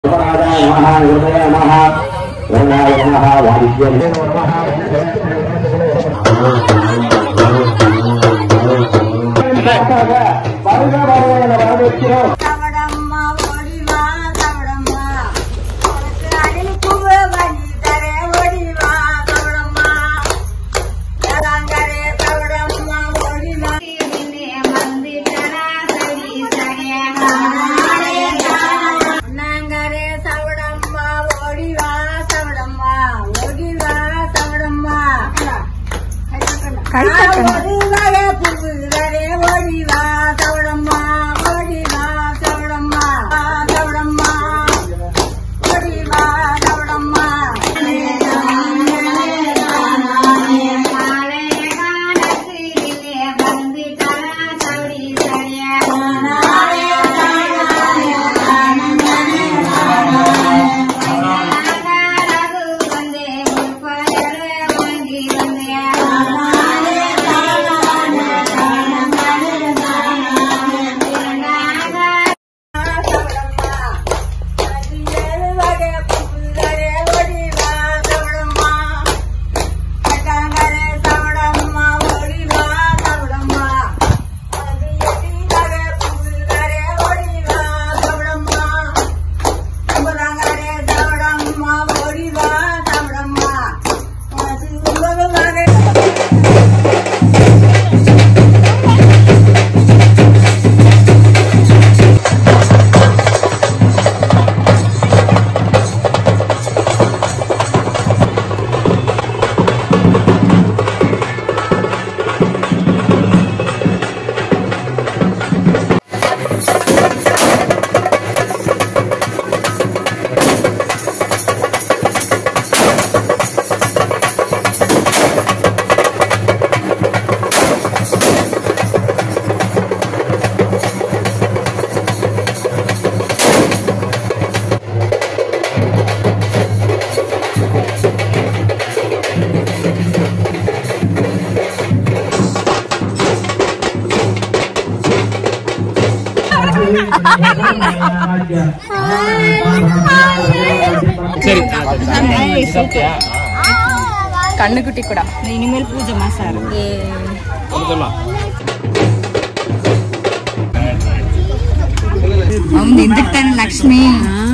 கண்ணுக்குட்டி கூட இனிமேல் பூஜை மாசாரு ఇందుకు లక్ష్మి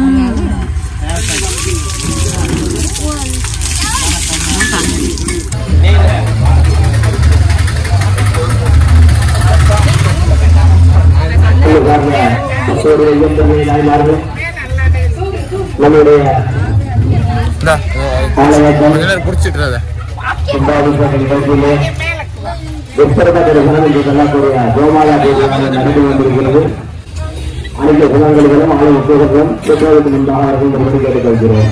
அனைத்து குணங்களும் ஆலை உத்தியோகங்களும் பெற்றோருக்கு முன்பாக வரும்போது கேட்டுக்கொள்கிறோம்.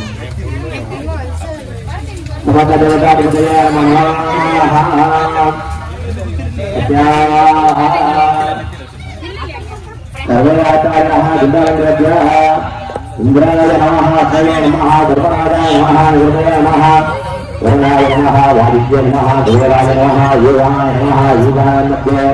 இந்திராய நமஹ சவே நமஹ தர்மராஜாய நமஹ நிர்மய நமஹ வருணாய நமஹ வாதித்ய நமஹ தேவராய நமஹ யோகாய நமஹ யோகாய மத்திய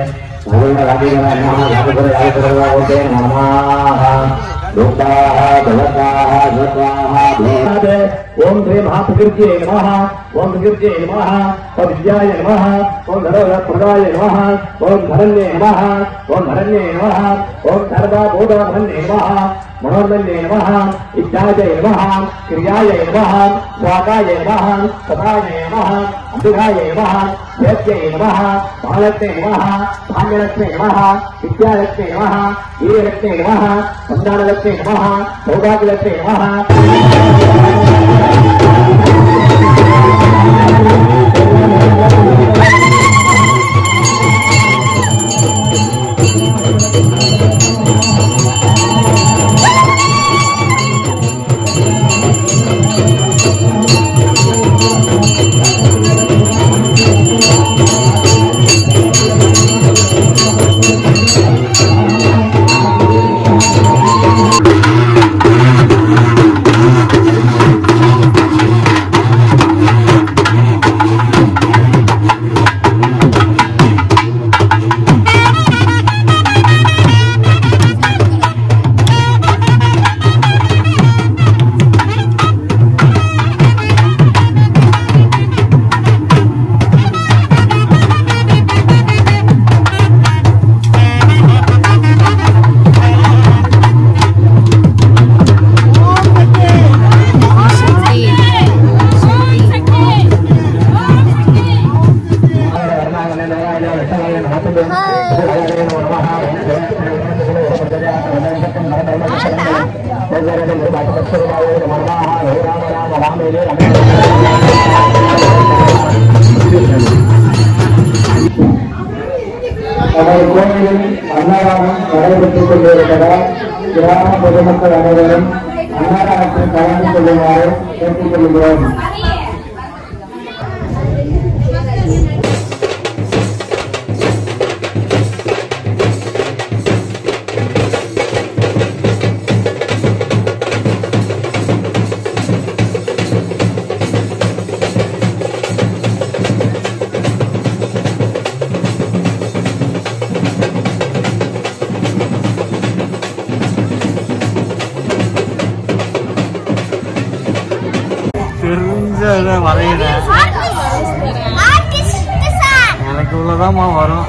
ओम श्री महाप्रकृत्ये नमः ओम प्रकृत्ये नमः ओम विद्याय नमः ओम धर्मप्रदाय नमः ओम धरण्ये नमः ओम धरण्ये नमः ओम सर्वभूतधन्ये नमः मनोन्मन्ये नमः इच्छाय नमः क्रियाय नमः स्वाकाय नमः सदाय नमः अम्बिकाय नमः वेद्ये नमः महालक्ष्मे नमः धान्यलक्ष्मे नमः विद्यालक्ष्मे नमः वीरलक्ष्मे नमः संतानलक्ष्मे नमः सौभाग्यलक्ष्मे नमः கோயிலில் அன்னதானம் நடைபெற்றுக் கொண்டிருப்பதால் கிராம பொதுமக்கள் அனைவரும் அன்னதானத்தில் கலந்து கொள்ளுமாறு கேட்டுக் கொள்கிறோம். எனக்கு உள்ளதாமா வரும்.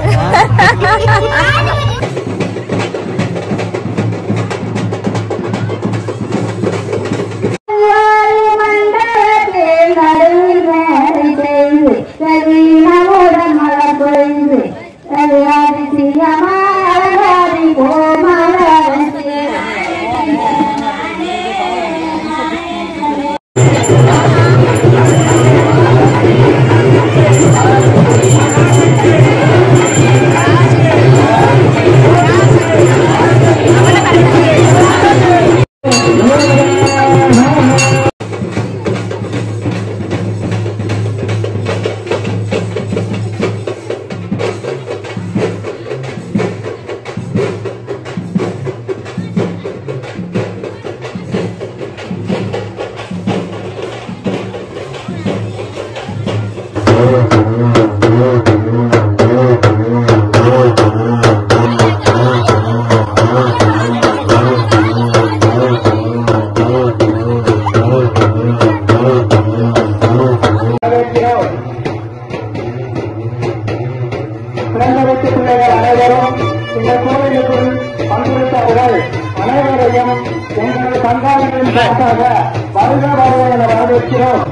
அனைவரையும் எங்களது பங்காளிகளின் சார்பாக வருக வருக என வரவேற்கிறோம்.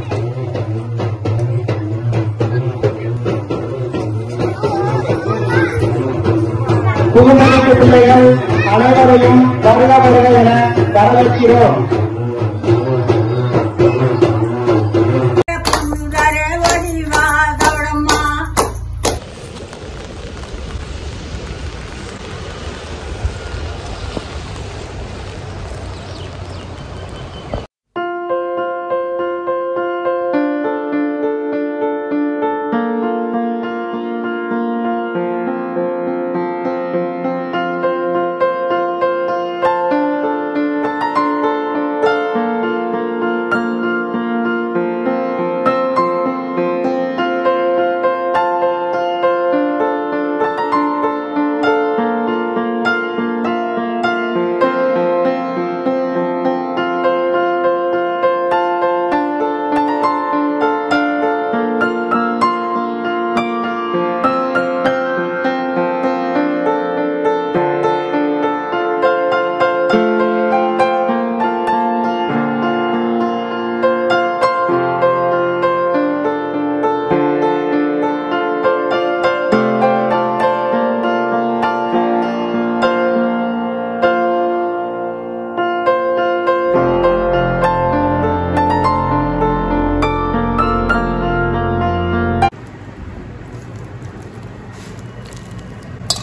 புதுமணத்து பிள்ளைகள் அனைவரையும் வருக வருக என வரவேற்கிறோம்.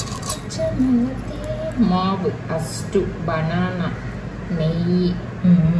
மாவு, அஸ்டு, பனானா, நெய்,